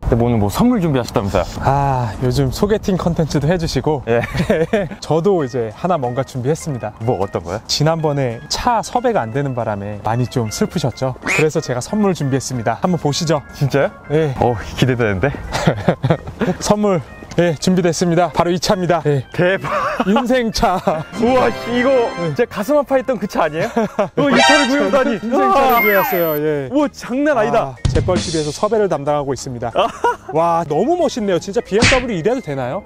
근데 오늘 뭐 선물 준비하셨다면서요? 아, 요즘 소개팅 컨텐츠도 해주시고 예. 저도 이제 하나 뭔가 준비했습니다. 뭐 어떤 거요? 지난번에 차 섭외가 안 되는 바람에 많이 좀 슬프셨죠? 그래서 제가 선물 준비했습니다. 한번 보시죠. 진짜요? 네. 기대되는데? 선물 준비됐습니다. 바로 이 차입니다. 대박. 인생차. 우와, 이거 제 가슴 아파했던 그 차 아니에요? 이 차를 구해오다니. 인생차를 구해왔어요. 우와, 장난 아니다. 재벌TV에서 섭외를 담당하고 있습니다. 와, 너무 멋있네요. 진짜 BMW 이래도 되나요?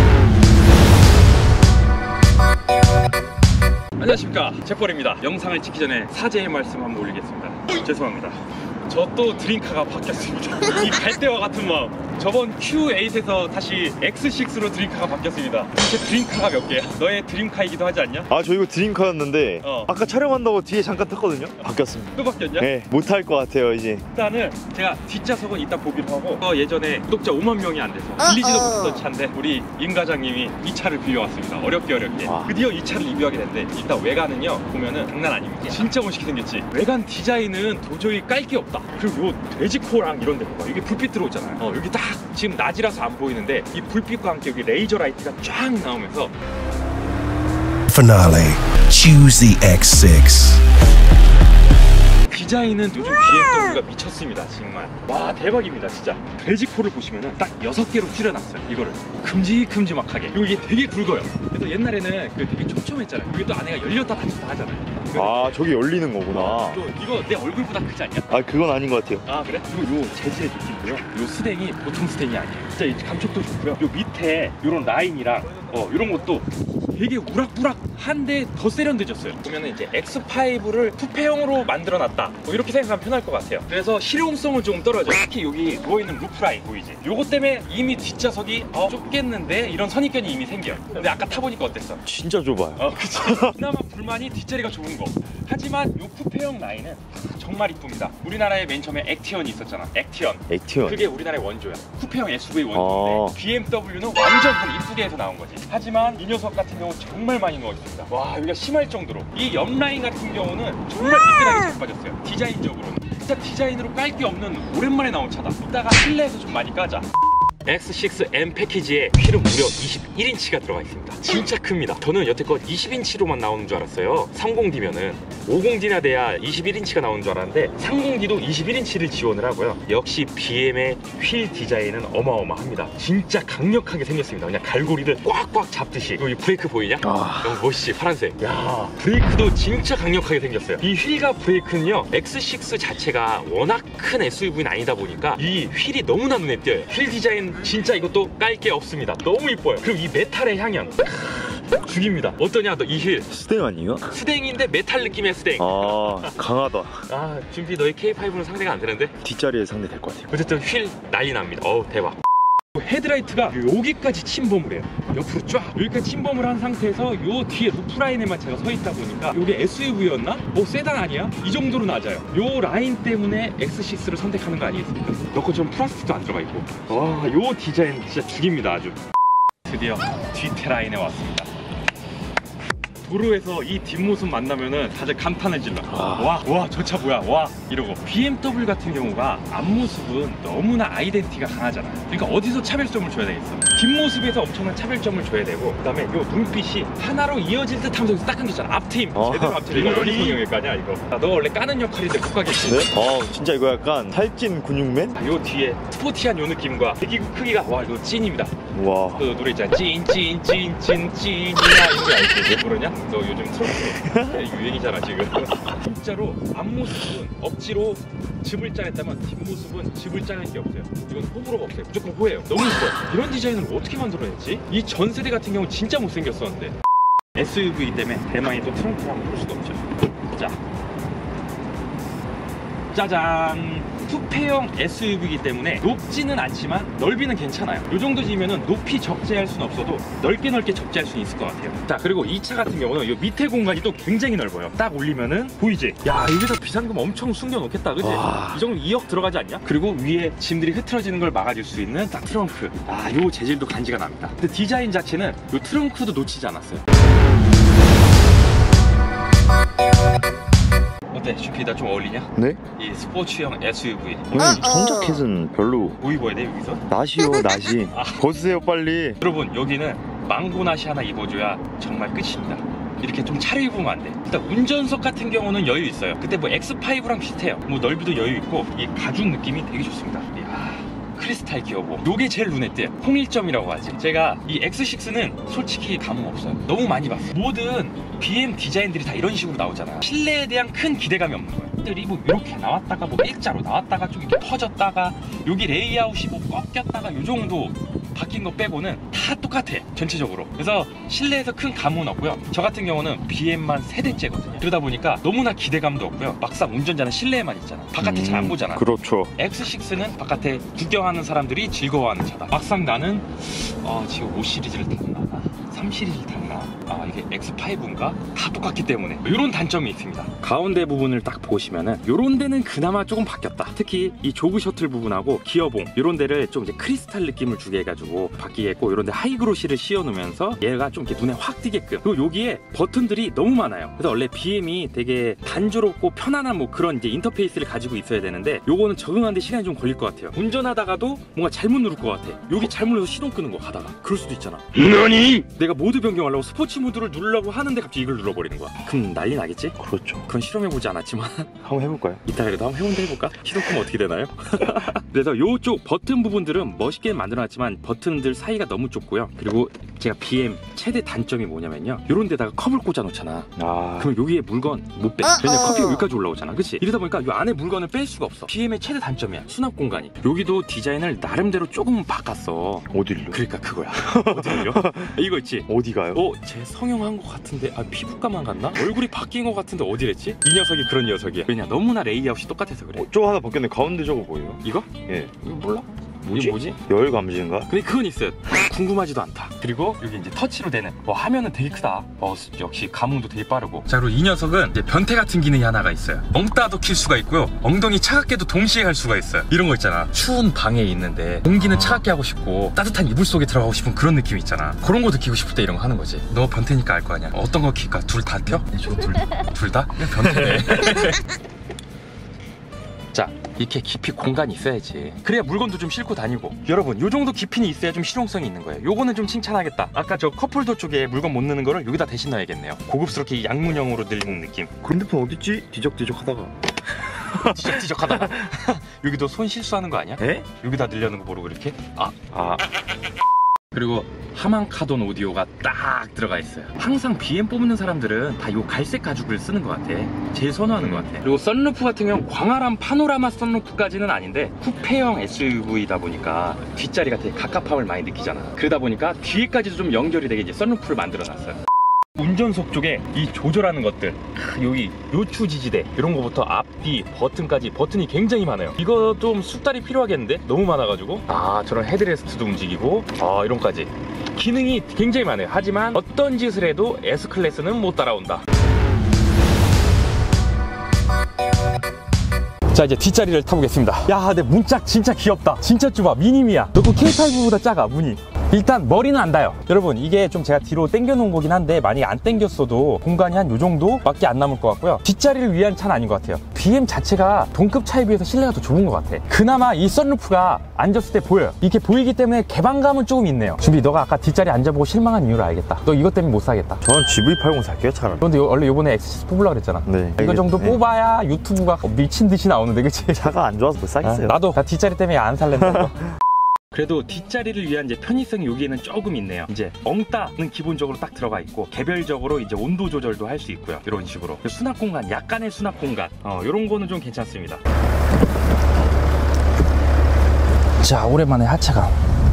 안녕하십니까, 재벌입니다. 영상을 찍기 전에 사죄의 말씀 한번 올리겠습니다. 죄송합니다. 저 또 드림카가 바뀌었습니다. 이 갈대와 같은 마음. 저번 Q8에서 다시 X6로 드림카가 바뀌었습니다. 제 드림카가 몇 개야? 너의 드림카이기도 하지 않냐? 아, 저 이거 드림카였는데 아까 촬영한다고 뒤에 잠깐 탔거든요? 바뀌었습니다. 또 바뀌었냐? 네, 못할 것 같아요 이제. 일단은 제가 뒷좌석은 이따 보기로 하고, 예전에 구독자 5만 명이 안 돼서 빌리지도 못했던 차인데 우리 임 과장님이 이 차를 빌려왔습니다. 어렵게 드디어 이 차를 리뷰하게 됐는데, 일단 외관은요 보면은 장난 아닙니다. 진짜 멋있게 생겼지. 외관 디자인은 도저히 깔 게 없다. 그리고 요 돼지코랑 이런 데 봐봐. 여기 불빛 들어오잖아요. 여기 딱 지금 낮이라서 안 보이는데 이 불빛과 함께 여기 레이저 라이트가 쫙 나오면서 Finale. Choose the X6. 디자인은 요즘 BMW가 미쳤습니다. 정말 와, 대박입니다. 진짜 돼지코를 보시면은 딱 6개로 줄여놨어요. 이거를 큼직큼직하게. 그리고 이게 되게 굵어요. 그래서 옛날에는 되게 촘촘했잖아요. 이게 또 안에가 열렸다 닫혔다 하잖아요. 아, 저기 열리는 거구나. 또 이거 내 얼굴보다 크지 않냐? 아, 그건 아닌 것 같아요. 아, 그래? 그리고 요 재질의 느낌도요. 요 스댕이 보통 스댕이 아니에요. 진짜 이 감촉도 좋고요. 요 밑에 요런 라인이랑 요런 것도 되게 우락부락한데 더 세련돼졌어요. 보면은 이제 X5를 투페형으로 만들어놨다, 이렇게 생각하면 편할 것 같아요. 그래서 실용성은 조금 떨어져요. 특히 여기 누워있는 루프라인 보이지? 요것 때문에 이미 뒷좌석이 좁겠는데 이런 선입견이 이미 생겨요. 근데 아까 타보니까 어땠어? 진짜 좁아요. 그치. 그나마 불만이 뒷자리가 좁은 거. 하지만 요 쿠페형 라인은 정말 이쁩니다. 우리나라에 맨 처음에 액티언이 있었잖아. 액티언. 그게 우리나라의 원조야. 쿠페형 SUV 원조인데 BMW는 완전 이쁘게 해서 나온 거지. 하지만 이 녀석 같은 경우 정말 많이 누워 있습니다. 와, 여기가 심할 정도로. 이 옆 라인 같은 경우는 정말 미끈하게 잘 빠졌어요. 디자인적으로는 진짜 디자인으로 깔 게 없는 오랜만에 나온 차다. 이따가 실내에서 좀 많이 까자. X6M 패키지에 휠은 무려 21인치가 들어가 있습니다. 진짜 큽니다. 저는 여태껏 20인치로만 나오는 줄 알았어요. 30D면은 50D나 돼야 21인치가 나오는 줄 알았는데 30D도 21인치를 지원을 하고요. 역시 BM의 휠 디자인은 어마어마합니다. 진짜 강력하게 생겼습니다. 그냥 갈고리를 꽉꽉 잡듯이. 여기 브레이크 보이냐? 너무 멋있지, 파란색. 야, 브레이크도 진짜 강력하게 생겼어요. 이 휠과 브레이크는요, X6 자체가 워낙 큰 SUV는 아니다 보니까 이 휠이 너무나 눈에 띄어요. 휠 디자인 진짜 이것도 깔 게 없습니다. 너무 이뻐요. 그리고 이 메탈의 향연 죽입니다. 어떠냐, 너 이 휠? 스댕 아니에요? 스댕인데 메탈 느낌의 스댕. 강하다. 준비 너의 K5는 상대가 안 되는데? 뒷자리에 상대 될 것 같아요. 어쨌든 휠 난리 납니다. 대박. 헤드라이트가 여기까지 침범을 해요. 옆으로 쫙 여기까지 침범을 한 상태에서 요 뒤에 루프라인에만 제가 서 있다 보니까 요게 SUV였나? 세단 아니야? 이 정도로 낮아요. 요 라인 때문에 X6를 선택하는 거 아니겠습니까? 너것처럼 플라스틱도 안 들어가 있고. 와, 요 디자인 진짜 죽입니다. 아주. 드디어 뒤테라인에 왔습니다. 도로에서 이 뒷모습 만나면은 다들 감탄을 질러. 와, 저 차 뭐야? 와, 이러고. BMW 같은 경우가 앞모습은 너무나 아이덴티티가 강하잖아요. 그러니까 어디서 차별점을 줘야 되겠어? 뒷모습에서 엄청난 차별점을 줘야 되고, 그다음에 요 눈빛이 하나로 이어질 듯 하면서 딱 끊겼잖아. 앞팀. 제대로 앞팀. 이거 어디 성형외과냐 이거? 너 원래 까는 역할인데 못 가겠지? 네? 진짜 이거 약간 살찐 근육맨? 요 뒤에 스포티한 요 느낌과 배기구 크기가, 와, 이거 찐입니다. 와. 그 노래 있잖아. 찐이야. 이 노래 알지? 왜 부르냐? 너 요즘 트로트 유행이잖아 지금. 진짜로 앞모습은 억지로 즙을 짜냈다면 뒷모습은 즙을 짜낼 게 없어요. 이건 호불호가 없어요. 무조건 호예요. 너무 이뻐요. 이런 디자인을 어떻게 만들어냈지? 이 전 세대 같은 경우 진짜 못생겼었는데. SUV 때문에 대만이 또 트렁크를 한번 볼 수가 없죠. 자, 짜잔! 투페형 SUV이기 때문에 높지는 않지만 넓이는 괜찮아요. 이 정도 지면은 높이 적재할 수는 없어도 넓게 적재할 수는 있을 것 같아요. 자, 그리고 이 차 같은 경우는 이 밑에 공간이 또 굉장히 넓어요. 딱 올리면은 보이지? 야, 여기다 비상금 엄청 숨겨놓겠다, 그치? 이 정도 2억 들어가지 않냐? 그리고 위에 짐들이 흐트러지는 걸 막아줄 수 있는 딱 트렁크. 요 재질도 간지가 납니다. 근데 디자인 자체는 요 트렁크도 놓치지 않았어요. 어때? 주피다 좀 어울리냐? 네? 이 스포츠형 SUV. 형님 전자켓은 별로. 뭐 입어야 돼 여기서? 나시요 나시. 벗으세요 빨리. 여러분 여기는 망고나시 하나 입어줘야 정말 끝입니다. 이렇게 좀 차려입으면 안 돼. 일단 운전석 같은 경우는 여유 있어요. 그때 뭐 X5랑 비슷해요. 뭐 넓이도 여유 있고 이 가죽 느낌이 되게 좋습니다. 이야, 크리스탈 기어보. 요게 제일 눈에 띄어요. 홍일점이라고 하지. 제가 이 X6는 솔직히 감흥 없어요. 너무 많이 봤어요. 모든 BM 디자인들이 다 이런 식으로 나오잖아. 실내에 대한 큰 기대감이 없는 거예요. 들이 뭐 이렇게 나왔다가 뭐 일자로 나왔다가 좀 이렇게 퍼졌다가 여기 레이아웃이 뭐 꺾였다가 요 정도 바뀐 거 빼고는 다 똑같아 전체적으로. 그래서 실내에서 큰 감흥은 없고요. 저 같은 경우는 BM만 세대째거든요. 그러다 보니까 너무나 기대감도 없고요. 막상 운전자는 실내에만 있잖아. 바깥에 잘 안 보잖아. 그렇죠. X6는 바깥에 구경하는 사람들이 즐거워하는 차다. 막상 나는 지금 5 시리즈를 탔나 3 시리즈를 탔나 이게 X5인가 다 똑같기 때문에 이런 단점이 있습니다. 가운데 부분을 딱 보시면은 이런 데는 그나마 조금 바뀌었다. 특히 이 조그 셔틀 부분하고 기어봉 이런 데를 좀 이제 크리스탈 느낌을 주게 해가지고 바뀌게 했고, 이런 데 하이그로시를 씌워 놓으면서 얘가 좀 이렇게 눈에 확 띄게끔. 그리고 여기에 버튼들이 너무 많아요. 그래서 원래 BM이 되게 단조롭고 편안한 뭐 그런 이제 인터페이스를 가지고 있어야 되는데 요거는 적응하는데 시간이 좀 걸릴 것 같아요. 운전하다가도 뭔가 잘못 누를 것 같아. 여기 잘못 눌러서 시동 끄는 거 하다가 그럴 수도 있잖아. 너니? 내가 모드 변경하려고 스포츠 모드를 누르려고 하는데 갑자기 이걸 눌러버리는 거야. 그럼 난리 나겠지? 그렇죠. 그건 실험해보지 않았지만 한번 해볼까요? 이따가라도 한번 해볼까? 시동 끄면 어떻게 되나요? 그래서 요쪽 버튼 부분들은 멋있게 만들어놨지만 버튼들 사이가 너무 좁고요. 그리고 제가 BM 최대 단점이 뭐냐면요, 요런 데다가 컵을 꽂아 놓잖아. 그럼 여기에 물건 못 빼. 왜냐면 커피가 여기까지 올라오잖아. 그치? 이러다 보니까 요 안에 물건을 뺄 수가 없어. BM의 최대 단점이야, 수납 공간이. 여기도 디자인을 나름대로 조금 바꿨어. 어디를요? 그러니까 그거야. 어디를요? 이거 있지? 어디가요? 쟤 성형한 것 같은데 피부과만 갔나? 얼굴이 바뀐 것 같은데 어디랬지? 이 녀석이 그런 녀석이야. 왜냐, 너무나 레이아웃이 똑같아서 그래. 저거 하나 바뀌었네. 가운데 저거 뭐예요? 이거? 예. 이거 몰라? 뭐지? 뭐지? 열 감지인가? 근데 그건 있어요. 궁금하지도 않다. 그리고 여기 이제 터치로 되는 화면은 되게 크다. 역시 감흥도 되게 빠르고. 자, 그리고 이 녀석은 이제 변태 같은 기능이 하나가 있어요. 엉따도 킬 수가 있고요, 엉덩이 차갑게도 동시에 할 수가 있어요. 이런 거 있잖아, 추운 방에 있는데 공기는 차갑게 하고 싶고 따뜻한 이불 속에 들어가고 싶은 그런 느낌 있잖아. 그런 거 느끼고 싶을 때 이런 거 하는 거지. 너 변태니까 알 거 아니야. 어떤 거 킬까? 둘 다 켜? 저거 둘 다? 변태네. 자, 이렇게 깊이 공간이 있어야지. 그래야 물건도 좀 싣고 다니고. 여러분, 요 정도 깊이는 있어야 좀 실용성이 있는 거예요. 요거는 좀 칭찬하겠다. 아까 저 컵홀더 쪽에 물건 못 넣는 거를 여기다 대신 넣어야겠네요. 고급스럽게 양문형으로 늘리는 느낌. 핸드폰 어딨지? 뒤적뒤적 하다가. 뒤적뒤적 하다가. 여기도 손 실수하는 거 아니야? 에? 여기다 늘려는 거 모르고 이렇게. 그리고 하만카돈 오디오가 딱 들어가 있어요. 항상 BM 뽑는 사람들은 다 요 갈색 가죽을 쓰는 것 같아. 제일 선호하는 것 같아. 그리고 썬루프 같은 경우는 광활한 파노라마 썬루프까지는 아닌데 쿠페형 SUV다 보니까 뒷자리가 되게 갑갑함을 많이 느끼잖아. 그러다 보니까 뒤에까지도 좀 연결이 되게 이제 썬루프를 만들어놨어요. 운전석 쪽에 이 조절하는 것들, 여기 요추 지지대 이런 거부터 앞뒤 버튼까지, 버튼이 굉장히 많아요. 이거 좀 숙달이 필요하겠는데? 너무 많아가지고. 저런 헤드레스트도 움직이고 이런 까지 기능이 굉장히 많아요. 하지만 어떤 짓을 해도 S클래스는 못 따라온다. 자, 이제 뒷자리를 타보겠습니다. 야, 근데 문짝 진짜 귀엽다. 진짜 좁아. 미니미야. 너그 K5보다 작아, 문이. 일단 머리는 안 닿아요. 여러분, 이게 좀 제가 뒤로 당겨 놓은 거긴 한데 많이 안 당겼어도 공간이 한 요 정도밖에 안 남을 것 같고요. 뒷자리를 위한 차는 아닌 것 같아요. BM 자체가 동급 차에 비해서 실내가 더 좁은 것 같아. 그나마 이 썬루프가 앉았을 때 보여요. 이게 보이기 때문에 개방감은 조금 있네요. 준비, 너가 아까 뒷자리 앉아보고 실망한 이유를 알겠다. 너 이것 때문에 못 사겠다. 저는 GV80 살게요, 차라리. 그런데 원래 요번에 X6 뽑으려고 그랬잖아. 네. 이거 정도 뽑아야 유튜브가 미친 듯이 나오는데, 그치? 차가 안 좋아서 못 사겠어요. 나도 나 뒷자리 때문에 안 살랜다. 그래도 뒷자리를 위한 이제 편의성이 여기에는 조금 있네요. 이제 엉따는 기본적으로 딱 들어가 있고 개별적으로 이제 온도 조절도 할 수 있고요. 이런 식으로 수납 공간, 약간의 수납 공간, 이런 거는 좀 괜찮습니다. 자, 오랜만에 하체가.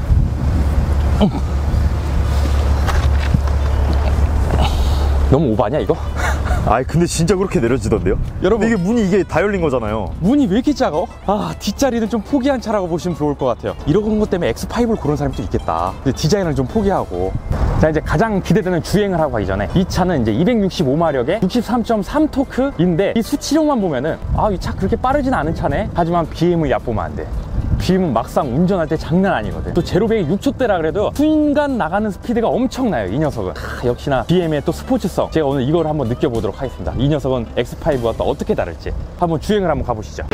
너무 오바냐 이거? 근데 진짜 그렇게 내려지던데요? 여러분, 이게 문이 다 열린 거잖아요. 문이 왜 이렇게 작아? 뒷자리는 좀 포기한 차라고 보시면 좋을 것 같아요. 이런 것 때문에 X5를 고른 사람도 있겠다. 근데 디자인을 좀 포기하고. 자, 이제 가장 기대되는 주행을 하고 가기 전에, 이 차는 이제 265마력에 63.3 토크인데 이 수치력만 보면은 이 차 그렇게 빠르진 않은 차네. 하지만 BM을 얕보면 안 돼. BM은 막상 운전할 때 장난 아니거든. 또 제로백이 6초대라 그래도 순간 나가는 스피드가 엄청나요, 이 녀석은. 역시나 BM의 또 스포츠성. 제가 오늘 이걸 한번 느껴보도록 하겠습니다. 이 녀석은 X5와 또 어떻게 다를지 한번 주행을 한번 가보시죠.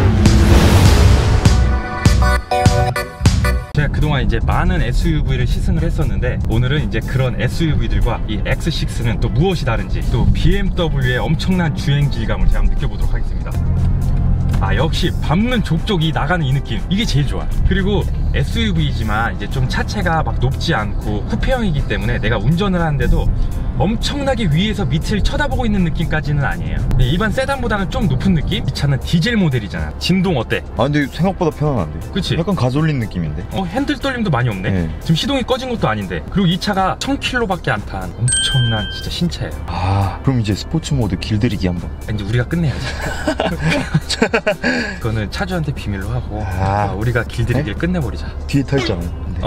제가 그동안 이제 많은 SUV를 시승을 했었는데 오늘은 이제 그런 SUV들과 이 X6는 또 무엇이 다른지, 또 BMW의 엄청난 주행 질감을 제가 한번 느껴보도록 하겠습니다. 아, 역시 밟는 족족이 나가는 이 느낌, 이게 제일 좋아. 그리고 SUV이지만 이제 좀 차체가 막 높지 않고 쿠페형이기 때문에 내가 운전을 하는데도 엄청나게 위에서 밑을 쳐다보고 있는 느낌까지는 아니에요. 일반 세단보다는 좀 높은 느낌? 이 차는 디젤 모델이잖아. 진동 어때? 아 근데 생각보다 편안한데. 그치? 약간 가솔린 느낌인데. 핸들 떨림도 많이 없네. 네. 지금 시동이 꺼진 것도 아닌데. 그리고 이 차가 1000km밖에 안 탄 엄청난 진짜 신차예요. 아 그럼 이제 스포츠 모드 길들이기 한번. 이제 우리가 끝내야지. 그거는 차주한테 비밀로 하고 우리가 길들이기를 끝내버리자. 뒤에 타 있잖아요. 근데.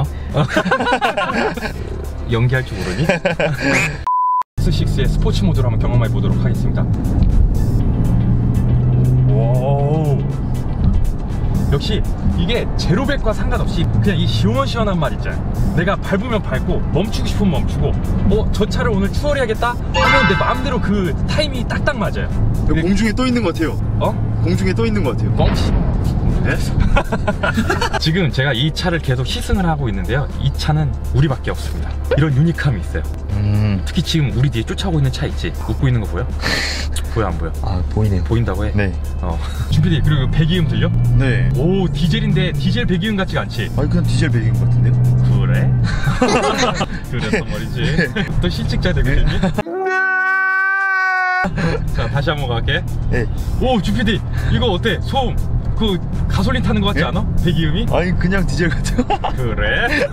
연기할 줄 모르니? X6의 스포츠 모드로 한번 경험해 보도록 하겠습니다. 오, 역시 이게 제로백과 상관없이 그냥 이 시원시원한 맛 있잖아요. 내가 밟으면 밟고 멈추고 싶으면 멈추고, 저 차를 오늘 추월해야겠다 하면 내 마음대로 그 타이밍이 딱딱 맞아요. 공중에 떠 있는 것 같아요. 공중에 떠 있는 것 같아요. 뻥치. 지금 제가 이 차를 계속 시승을 하고 있는데요, 이 차는 우리밖에 없습니다. 이런 유니크함이 있어요. 특히 지금 우리 뒤에 쫓아오고 있는 차 있지? 웃고 있는 거 보여? 보여 안 보여? 아 보이네요. 보인다고 해? 네. 준PD, 그리고 배기음 들려? 네. 오, 디젤인데 디젤 배기음 같지가 않지? 아니 그냥 디젤 배기음 같은데요? 그래? 그랬단 말이지. 또 실직자 되고 있니? 자, 다시 한번 갈게. 네. 오, 준PD, 이거 어때? 소음 그 가솔린 타는 거 같지 네? 않아? 배기음이? 아니 그냥 디젤 같아요. 그래?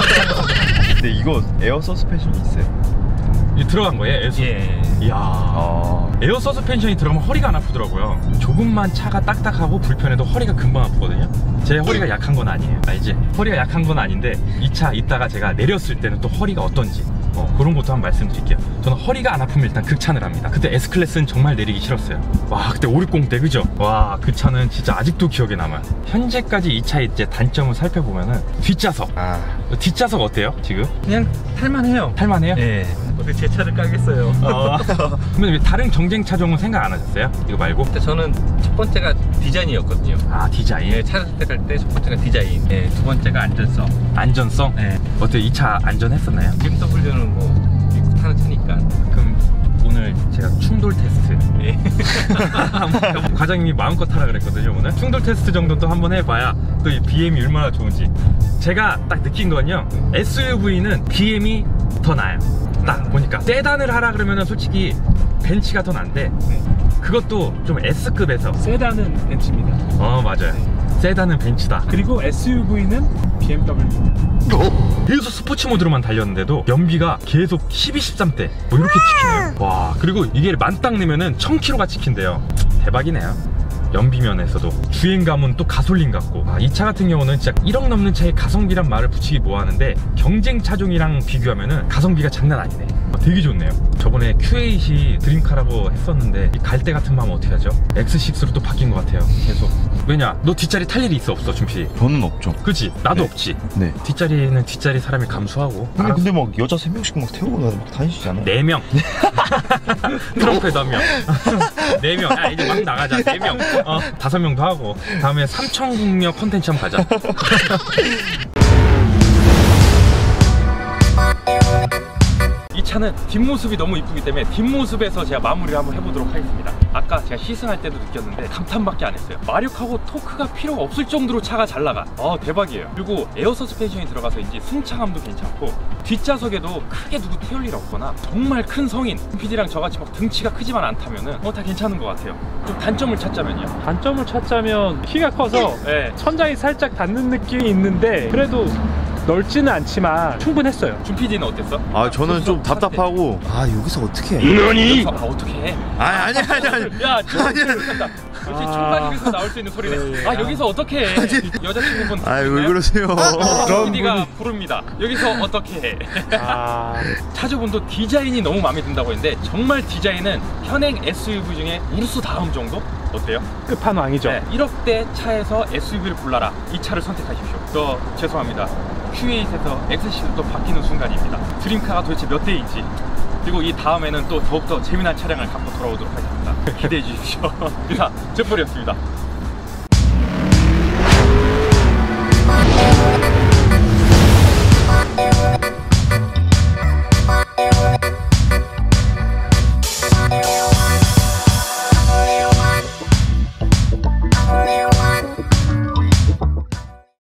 근데 이거 에어 서스펜션이 있어요. 이 들어간 거예요? 예. 이야. 에어 서스펜션이 들어가면 허리가 안 아프더라고요. 조금만 차가 딱딱하고 불편해도 허리가 금방 아프거든요. 제 허리가 약한 건 아니에요. 알지? 허리가 약한 건 아닌데 이 차 이따가 제가 내렸을 때는 또 허리가 어떤지 그런 것도 한번 말씀드릴게요. 저는 허리가 안 아프면 일단 극찬을 합니다. 그때 S클래스는 정말 내리기 싫었어요. 와, 그때 560 때, 그죠? 와, 그 차는 진짜 아직도 기억에 남아요. 현재까지 이 차의 이제 단점을 살펴보면은 뒷좌석. 뒷좌석 어때요, 지금? 그냥 탈만해요. 탈만해요? 예. 어떻게 제 차를 까겠어요. 그러면 왜 다른 경쟁 차종은 생각 안 하셨어요? 이거 말고? 근데 저는 첫 번째가 디자인이었거든요. 아, 디자인? 예, 차를 선택할 때 첫 번째가 디자인, 예, 두 번째가 안전성. 안전성? 예. 어때, 이 차 안전했었나요? BMW는 뭐 믿고 타는 차니까. 그럼 오늘 제가 충돌 테스트. 예. 과장님이 마음껏 타라 그랬거든요. 오늘 충돌 테스트 정도 또 한번 해봐야 또 이 BM이 얼마나 좋은지. 제가 딱 느낀 건요, SUV는 BM이 더 나아요. 딱 보니까 세단을 하라 그러면은 솔직히 벤츠가 더 난데, 그것도 좀 S급에서. 세단은 벤츠입니다. 맞아요. 세단은 벤츠다. 그리고 SUV는 BMW. 계속 스포츠 모드로만 달렸는데도 연비가 계속 12, 13대 뭐 이렇게 찍히네요. 와, 그리고 이게 만땅 내면은 1000km가 찍힌대요. 대박이네요. 연비 면에서도. 주행감은 또 가솔린 같고. 이 차 같은 경우는 진짜 1억 넘는 차에 가성비란 말을 붙이기 뭐하는데 경쟁 차종이랑 비교하면은 가성비가 장난 아니네. 되게 좋네요. 저번에 Q8이 드림카라고 했었는데 갈 때 같은 마음 어떻게 하죠? X6로 또 바뀐 것 같아요, 계속. 왜냐, 너 뒷자리 탈 일이 있어, 없어, 준피? 저는 없죠. 그치? 나도 네. 없지. 네. 뒷자리는 뒷자리 사람이 감수하고. 근데 막 여자 3명씩 막 태우고 막 다니시잖아요. 4명. 트럼프에도 1명. 4명. 야, 이제 막 나가자. 4명. 5명도 하고. 다음에 삼천국력 콘텐츠 한번 가자. 이 차는 뒷모습이 너무 이쁘기 때문에 뒷모습에서 제가 마무리를 한번 해보도록 하겠습니다. 아까 제가 시승할 때도 느꼈는데 감탄밖에 안 했어요. 마력하고 토크가 필요가 없을 정도로 차가 잘 나가. 대박이에요. 그리고 에어 서스펜션이 들어가서인지 승차감도 괜찮고, 뒷좌석에도 크게 누구 태울 일 없거나 정말 큰 성인 PD랑 저같이 막 등치가 크지만 않다면은 다 괜찮은 것 같아요. 좀 단점을 찾자면요. 단점을 찾자면 키가 커서 천장이 살짝 닿는 느낌이 있는데 그래도 넓지는 않지만 충분했어요. 준 PD는 어땠어? 저는 좀 답답하고 여기서 어떻게 해? 여기서 어떻게 해? 아니 야, 진짜 그렇다. 역시 총괄입에서 나올 수 있는 소리네. 여기서 어떻게 해? 여자친구분 왜 그러세요? PD가 부릅니다. 여기서 어떻게 해? 차주분도 디자인이 너무 마음에 든다고 했는데 정말 디자인은 현행 SUV 중에 우르스 다음 정도? 어때요? 끝판왕이죠. 네, 1억대 차에서 SUV를 골라라. 이 차를 선택하십시오. 죄송합니다. Q8에서 X6로 또 바뀌는 순간입니다. 드림카가 도대체 몇 대인지, 그리고 이 다음에는 또 더욱더 재미난 차량을 갖고 돌아오도록 하겠습니다. 기대해 주십시오. 이상 제폴이었습니다.